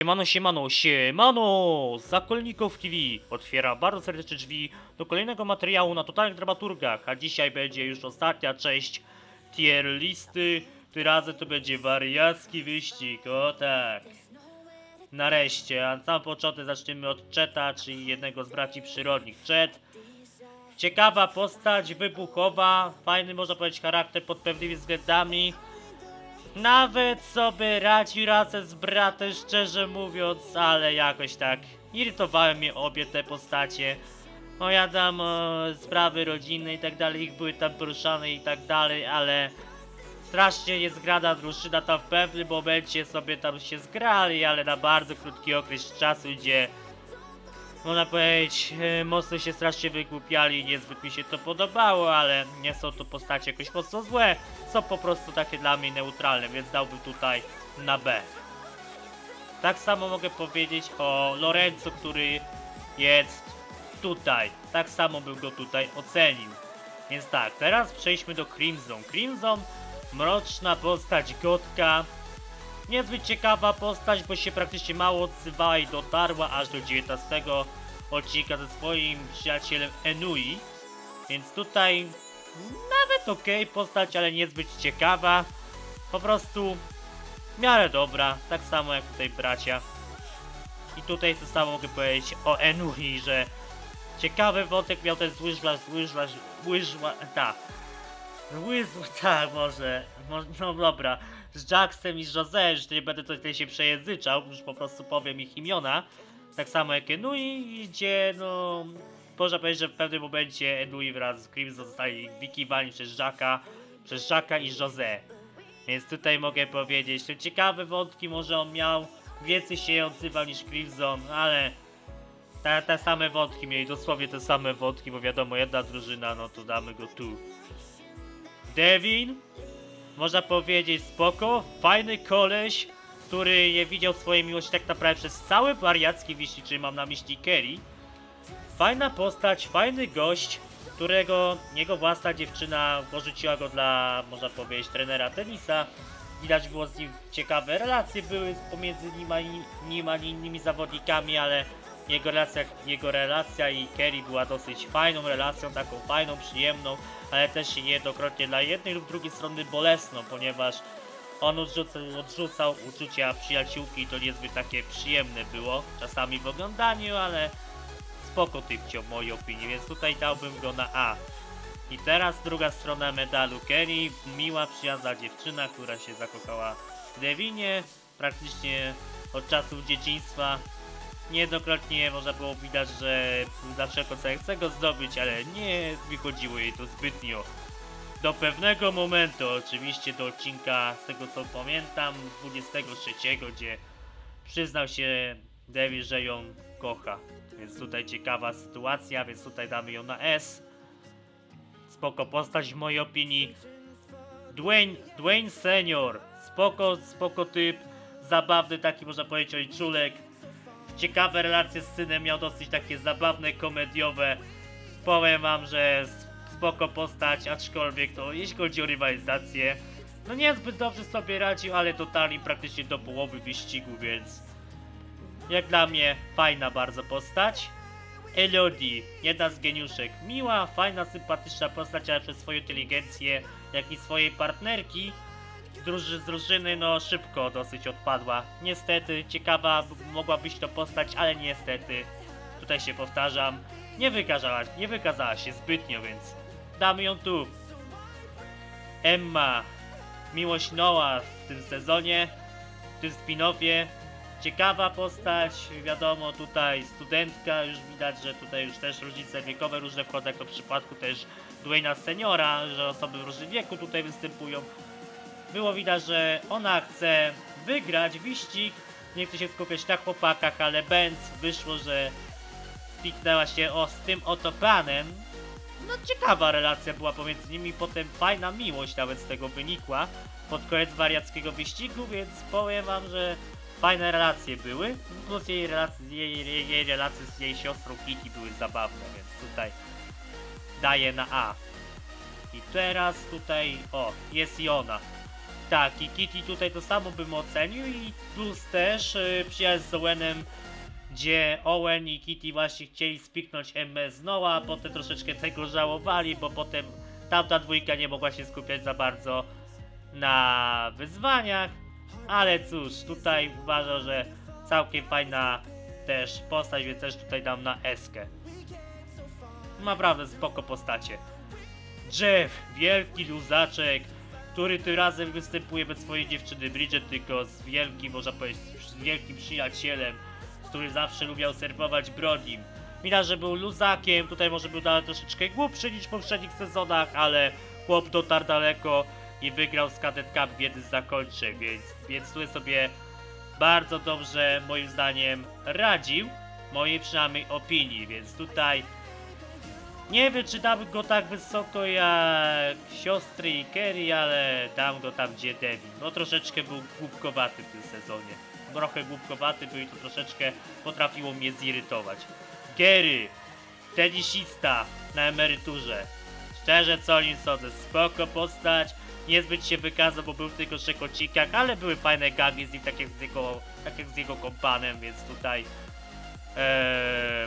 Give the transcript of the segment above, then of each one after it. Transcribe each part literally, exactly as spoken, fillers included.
Siemano, siemano, siemano! Zakolników T V otwiera bardzo serdecznie drzwi do kolejnego materiału na totalnych dramaturgach, a dzisiaj będzie już ostatnia część tier listy. Tym razem to będzie wariacki wyścig, o tak. Nareszcie, a na sam początek zaczniemy od Cheta, czyli jednego z braci przyrodnich. Chet, ciekawa postać, wybuchowa, fajny można powiedzieć charakter pod pewnymi względami. Nawet sobie radził razem z bratem, szczerze mówiąc, ale jakoś tak irytowały mnie obie te postacie. No ja tam e, sprawy rodzinne i tak dalej, ich były tam poruszane i tak dalej, ale strasznie niezgrana drużyna tam w pewnym momencie sobie tam się zgrali, ale na bardzo krótki okres czasu, gdzie można powiedzieć, e, mocno się strasznie wygłupiali i niezbyt mi się to podobało, ale nie są to postacie jakoś mocno złe, są po prostu takie dla mnie neutralne, więc dałbym tutaj na B. Tak samo mogę powiedzieć o Lorenzo, który jest tutaj, tak samo bym go tutaj ocenił. Więc tak, teraz przejdźmy do Crimson. Crimson, mroczna postać gotka. Niezbyt ciekawa postać, bo się praktycznie mało odzywała i dotarła aż do dziewiętnastego odcinka ze swoim przyjacielem Enui. Więc tutaj nawet okej okay, postać, ale niezbyt ciekawa. Po prostu w miarę dobra, tak samo jak tutaj bracia. I tutaj to samo mogę powiedzieć o Enui, że ciekawy wątek miał ten złyżlarz, złyżlarz, łyżła, ta. Łyżła, tak może, może, no dobra. Z Jacksem i z José, już nie będę tutaj się przejęzyczał, już po prostu powiem ich imiona. Tak samo jak Enui, gdzie no... Można powiedzieć, że w pewnym momencie Enui wraz z Crimson zostali wykiwani przez Jacka, przez Jacka i José. Więc tutaj mogę powiedzieć, to ciekawe wątki może on miał, więcej się odzywał niż Crimson, ale... Te, te same wątki mieli, dosłownie te same wątki, bo wiadomo, jedna drużyna, no to damy go tu. Devin? Można powiedzieć spoko, fajny koleś, który nie widział swojej miłości tak naprawdę przez cały wariacki wyścig, czyli mam na myśli Kerry. Fajna postać, fajny gość, którego jego własna dziewczyna porzuciła go dla, można powiedzieć, trenera tenisa. Widać było z nim ciekawe relacje były pomiędzy nim a, nim a innymi zawodnikami, ale jego relacja, jego relacja i Kerry była dosyć fajną relacją, taką fajną, przyjemną, ale też niejednokrotnie dla jednej lub drugiej strony bolesną, ponieważ on odrzucał, odrzucał uczucia przyjaciółki i to niezbyt takie przyjemne było czasami w oglądaniu, ale spoko typcio w mojej opinii, więc tutaj dałbym go na A. I teraz druga strona medalu. Kerry, miła, przyjazna dziewczyna, która się zakochała w Devinie praktycznie od czasów dzieciństwa. Niejednokrotnie można było widać, że za wszelką cenę chce go zdobyć, ale nie wychodziło jej to zbytnio. Do pewnego momentu, oczywiście do odcinka, z tego co pamiętam, dwudziestego trzeciego, gdzie przyznał się Devin, że ją kocha. Więc tutaj ciekawa sytuacja, więc tutaj damy ją na S. Spoko postać w mojej opinii. Dwayne, Dwayne Senior, spoko, spoko typ, zabawny taki, można powiedzieć, ojczulek. Ciekawe relacje z synem, miał dosyć takie zabawne, komediowe. Powiem wam, że spoko postać, aczkolwiek to jeśli chodzi o rywalizację, no niezbyt dobrze sobie radził, ale dotarli praktycznie do połowy wyścigu, więc jak dla mnie fajna bardzo postać. Elodie, jedna z geniuszek, miła, fajna, sympatyczna postać, ale przez swoją inteligencję, jak i swojej partnerki Druży, z drużyny no szybko dosyć odpadła. Niestety, ciekawa mogła być to postać, ale niestety, tutaj się powtarzam, nie wykazała, nie wykazała się zbytnio, więc damy ją tu. Emma, miłość Noah w tym sezonie, w tym spin-offie. Ciekawa postać, wiadomo, tutaj studentka, już widać, że tutaj już też różnice wiekowe różne wchodzą, jak to w przypadku też Dwayna Seniora, że osoby w różnym wieku tutaj występują. Było widać, że ona chce wygrać wyścig, nie chce się skupiać na chłopakach, ale Benz wyszło, że spiknęła się o, z tym oto panem. No ciekawa relacja była pomiędzy nimi, potem fajna miłość nawet z tego wynikła pod koniec wariackiego wyścigu, więc powiem wam, że fajne relacje były, plus jej relacje, jej, jej, jej relacje z jej siostrą Kitty były zabawne, więc tutaj daję na A. I teraz tutaj, o, jest i ona. Tak, i Kitty tutaj to samo bym ocenił i plus też yy, przyjaźń z Owenem, gdzie Owen i Kitty właśnie chcieli spiknąć Emmę z Noah, a potem troszeczkę tego żałowali, bo potem tamta dwójka nie mogła się skupiać za bardzo na wyzwaniach, ale cóż, tutaj uważam, że całkiem fajna też postać, więc też tutaj dam na eskę. Naprawdę spoko postacie. Jeff, wielki luzaczek, który tym razem występuje bez swojej dziewczyny Bridget, tylko z wielkim, można powiedzieć, z wielkim przyjacielem, z którym zawsze lubiał serwować Brodim. Widać, że był luzakiem, tutaj może był nawet troszeczkę głupszy niż w poprzednich sezonach, ale chłop dotarł daleko i wygrał z Cadet Cup w jednym z zakończeń, więc, więc tutaj sobie bardzo dobrze, moim zdaniem, radził, mojej przynajmniej opinii, więc tutaj nie wiem, czy dam go tak wysoko jak siostry i Kerry, ale dam go tam, gdzie Devin. No troszeczkę był głupkowaty w tym sezonie. Trochę głupkowaty był i to troszeczkę potrafiło mnie zirytować. Gary, tenisista na emeryturze. Szczerze co o nim sądzę, spoko postać. Niezbyt się wykazał, bo był w tylko szekocikach, ale były fajne gagi z nim, tak jak z jego, tak jak z jego kompanem, więc tutaj ee,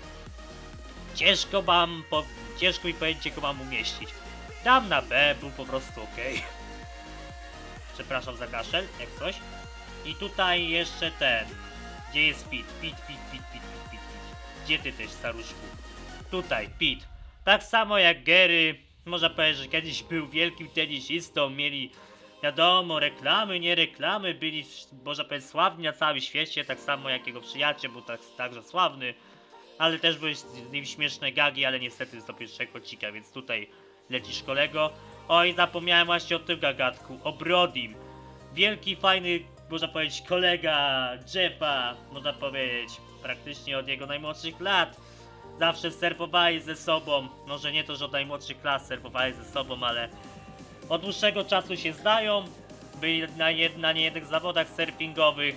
ciężko mam, po, ciężko mi powiedzieć, go mam umieścić. Dam na B, był po prostu ok. Przepraszam za kaszel, jak coś. I tutaj jeszcze ten, gdzie jest Pete? Pete, Pete, Pete, Pete, Pete, Pete. Gdzie ty też, staruszku? Tutaj, Pete. Tak samo jak Gary, można powiedzieć, że kiedyś był wielkim tenisistą, mieli, wiadomo, reklamy, nie reklamy, byli, można powiedzieć, sławni na całym świecie, tak samo jak jego przyjaciel był tak, także sławny, ale też były z nim śmieszne gagi, ale niestety z do pierwszego odcinka, więc tutaj lecisz kolego. Oj, zapomniałem właśnie o tym gagatku, o Brodim. Wielki, fajny, można powiedzieć, kolega Jeffa, można powiedzieć, praktycznie od jego najmłodszych lat. Zawsze surfowali ze sobą, może nie to, że od najmłodszych klas surfowali ze sobą, ale od dłuższego czasu się znają, byli na, jed, na niejednych zawodach surfingowych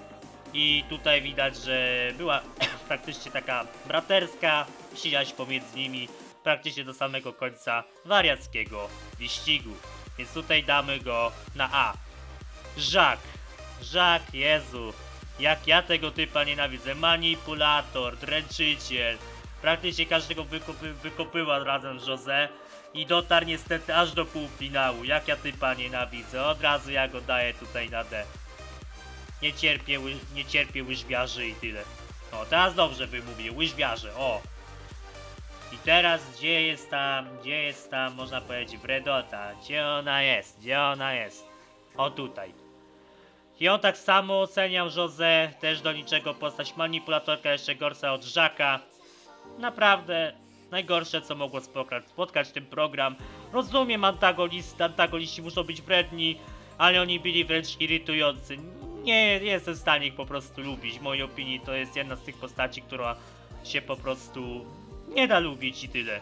i tutaj widać, że była praktycznie taka braterska przyjaźń pomiędzy nimi, praktycznie do samego końca wariackiego wyścigu, więc tutaj damy go na A. Jacques, Jacques, Jezu, jak ja tego typa nienawidzę, manipulator, dręczyciel. Praktycznie każdego wykopy, wykopyła razem z Jose i dotarł niestety aż do półfinału. Jak ja typa nienawidzę, od razu ja go daję tutaj na D. Nie cierpię, nie cierpię łyżwiarzy i tyle. O, teraz dobrze wymówię, łyżwiarze, o. I teraz gdzie jest tam, gdzie jest tam, można powiedzieć, Bredota, gdzie ona jest, gdzie ona jest? O tutaj. I on tak samo oceniał Jose, też do niczego postać manipulatorka, jeszcze gorsza od Jacques'a. Naprawdę najgorsze, co mogło spotkać, spotkać ten program. Rozumiem, antagonisty, antagoniści muszą być wredni, ale oni byli wręcz irytujący. Nie, nie jestem w stanie ich po prostu lubić. W mojej opinii to jest jedna z tych postaci, która się po prostu nie da lubić i tyle.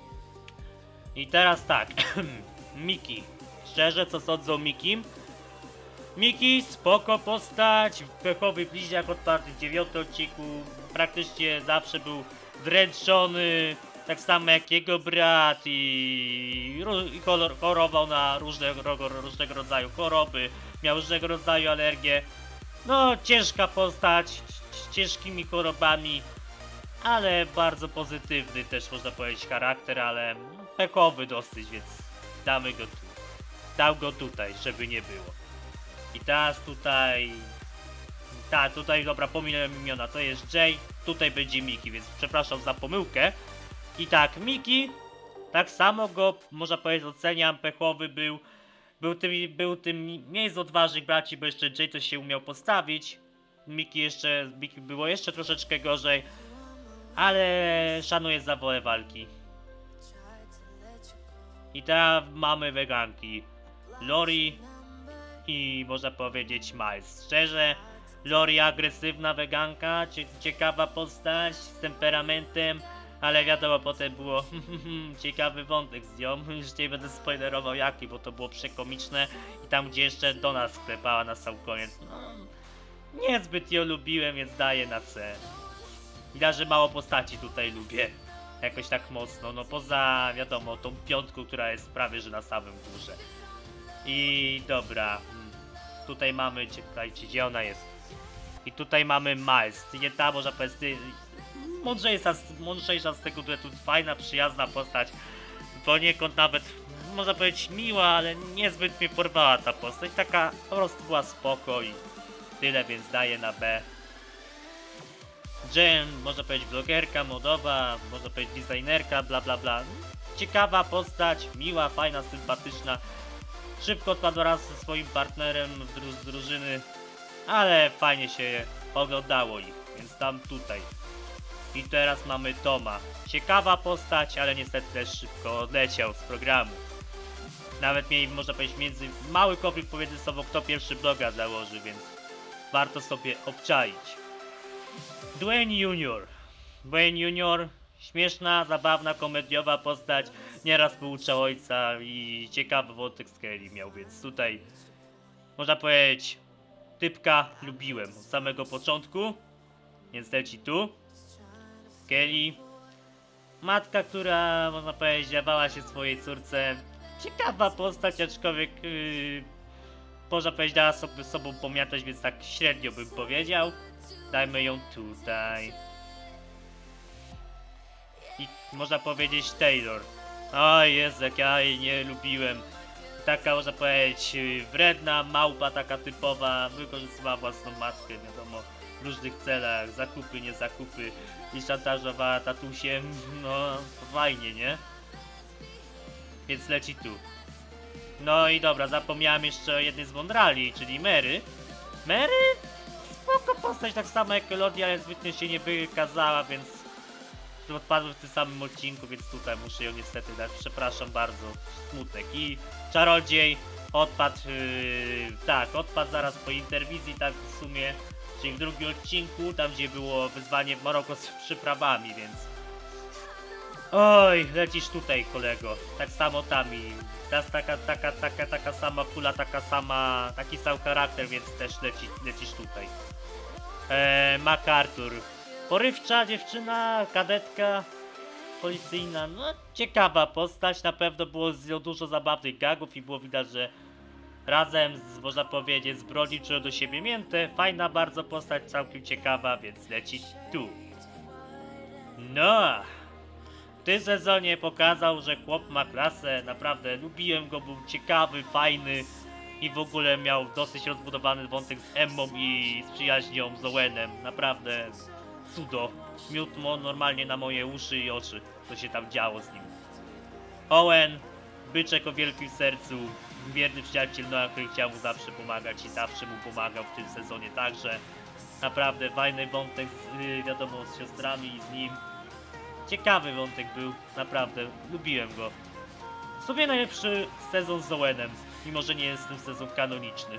I teraz tak, Miki. Szczerze, co sądzę o Mikim? Miki, spoko postać, pechowy bliźniak odparty w dziewiątym odcinku, praktycznie zawsze był dręczony, tak samo jak jego brat i, i chorował na różnego, różnego rodzaju choroby, miał różnego rodzaju alergie. No, ciężka postać, z ciężkimi chorobami, ale bardzo pozytywny też można powiedzieć charakter, ale pechowy dosyć, więc damy go tu. Dał go tutaj, żeby nie było. I teraz tutaj... Tak, tutaj, dobra, pominąłem imiona, to jest Jay, tutaj będzie Miki, więc przepraszam za pomyłkę. I tak, Miki, tak samo go, można powiedzieć, oceniam, pechowy był. Był tym, był tym mniej z odważnych braci, bo jeszcze Jay to się umiał postawić. Miki jeszcze, Miki było jeszcze troszeczkę gorzej, ale szanuję za wolę walki. I teraz mamy weganki. Lori i można powiedzieć Miles. Szczerze, Lori agresywna weganka, ciekawa postać z temperamentem, ale wiadomo, potem było ciekawy wątek z nią, już nie będę spoilerował jaki, bo to było przekomiczne i tam gdzie jeszcze do nas sklepała na sam koniec. No, niezbyt ją lubiłem, więc daję na C. Widać, że mało postaci tutaj lubię, jakoś tak mocno, no poza wiadomo tą piątką, która jest prawie że na samym górze. I dobra. Tutaj mamy, czekajcie, gdzie ona jest? I tutaj mamy Miles. Nie ta, można powiedzieć, mądrzejsza, mądrzejsza z tego duetu, fajna, przyjazna postać. Poniekąd nawet, można powiedzieć, miła, ale niezbyt mnie porwała ta postać. Taka po prostu była spoko i tyle, więc daję na B. Jen, można powiedzieć, vlogerka, modowa, można powiedzieć, designerka, bla bla bla. Ciekawa postać, miła, fajna, sympatyczna. Szybko odpadła raz ze swoim partnerem z, dru z drużyny, ale fajnie się oglądało ich, więc tam tutaj. I teraz mamy Toma. Ciekawa postać, ale niestety też szybko odleciał z programu. Nawet mieli, można powiedzieć, między mały konflikt pomiędzy sobą, kto pierwszy bloga założy, więc warto sobie obczaić. Dwayne junior Dwayne junior Śmieszna, zabawna, komediowa postać. Nieraz pouczał ojca i ciekawy wątek z Kelly miał, więc tutaj można powiedzieć, typka lubiłem od samego początku. Więc leci tu. Kelly. Matka, która, można powiedzieć, dawała się swojej córce. Ciekawa postać, aczkolwiek yy, można powiedzieć, dała sobie sobą pomiatać, więc tak średnio bym powiedział. Dajmy ją tutaj. I można powiedzieć Taylor. O Jezu, jak ja jej nie lubiłem. Taka, można powiedzieć, wredna małpa, taka typowa. Wykorzystywała własną matkę, wiadomo, w różnych celach. Zakupy, nie zakupy. I szantażowała tatusiem. No, fajnie, nie? Więc leci tu. No i dobra, zapomniałem jeszcze o jednej z Mondrali, czyli Mary. Mary? Spoko postać, tak samo jak Elodie, ale zbytnio się nie wykazała, więc odpadłem w tym samym odcinku, więc tutaj muszę ją niestety dać. Przepraszam bardzo, smutek. I Czarodziej odpadł, yy, tak, odpadł zaraz po interwizji, tak w sumie, czyli w drugim odcinku, tam gdzie było wyzwanie w Maroko z przyprawami, więc... Oj, lecisz tutaj, kolego. Tak samo tam i teraz taka, taka, taka, taka sama pula, taka sama, taki sam charakter, więc też leci, lecisz tutaj. Eee, MacArthur. Porywcza dziewczyna, kadetka policyjna, no ciekawa postać, na pewno było z nią dużo zabawnych gagów i było widać, że razem z, można powiedzieć, z broni czują do siebie mięte. Fajna bardzo postać, całkiem ciekawa, więc leci tu. No, w tym sezonie pokazał, że chłop ma klasę, naprawdę lubiłem go, był ciekawy, fajny i w ogóle miał dosyć rozbudowany wątek z Emmą i z przyjaźnią z Owenem, naprawdę cudo. Miód normalnie na moje uszy i oczy, co się tam działo z nim. Owen, byczek o wielkim sercu, wierny przyjaciel Noah, który chciał mu zawsze pomagać i zawsze mu pomagał w tym sezonie także. Naprawdę fajny wątek, z, yy, wiadomo, z siostrami i z nim. Ciekawy wątek był, naprawdę, lubiłem go. W sumie najlepszy sezon z Owenem, mimo że nie jest ten sezon kanoniczny.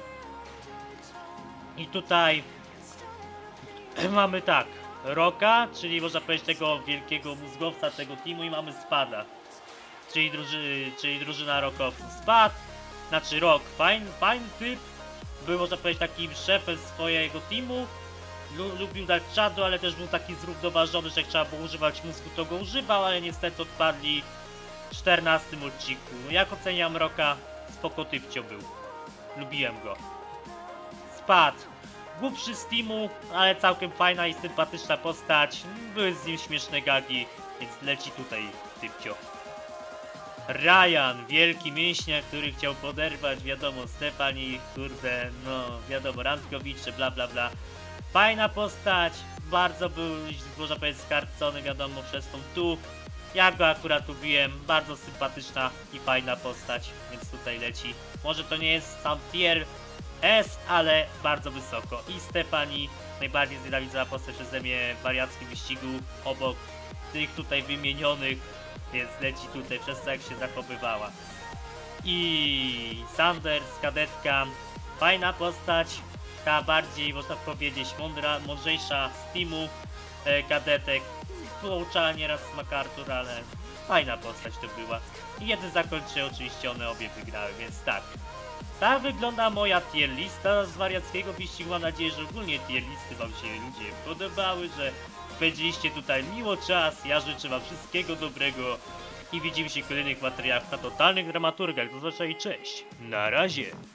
I tutaj mamy tak, Rocka, czyli można powiedzieć tego wielkiego mózgowca tego teamu, i mamy Spada, czyli, druży, czyli drużyna rockowców. Spad, znaczy Rock, fajny, fajny typ, był, można powiedzieć, takim szefem swojego teamu. Lubił dać czadu, ale też był taki zrównoważony, że jak trzeba było używać mózgu, to go używał, ale niestety odpadli w czternastym odcinku. Jak oceniam Rocka? Spoko typcio był. Lubiłem go. Spad. Głupszy z teamu, ale całkiem fajna i sympatyczna postać. Były z nim śmieszne gagi, więc leci tutaj typcio. Ryan, wielki mięśniak, który chciał poderwać, wiadomo, Stefani, kurde, no wiadomo, randkowicze, bla bla bla. Fajna postać, bardzo był, można powiedzieć, skarcony, wiadomo, przez tą tu. Ja go akurat lubiłem, bardzo sympatyczna i fajna postać, więc tutaj leci. Może to nie jest sam tier S, ale bardzo wysoko. I Stefani, najbardziej znienawidzona postać przeze mnie w wariackim wyścigu, obok tych tutaj wymienionych, więc leci tutaj przez to, jak się zachowywała. I Sanders, kadetka, fajna postać. Ta bardziej, można powiedzieć, mądra, mądrzejsza z teamu e, kadetek. Pouczała nieraz z MacArthur, ale fajna postać to była. I jeden zakończy, oczywiście one obie wygrały, więc tak. Tak wygląda moja tier lista z wariackiego wyścigu. Mam nadzieję, że ogólnie tier listy wam się ludzie podobały, że spędziliście tutaj miło czas. Ja życzę wam wszystkiego dobrego. i widzimy się w kolejnych materiałach na totalnych dramaturgach. Do zobaczenia i cześć. Na razie.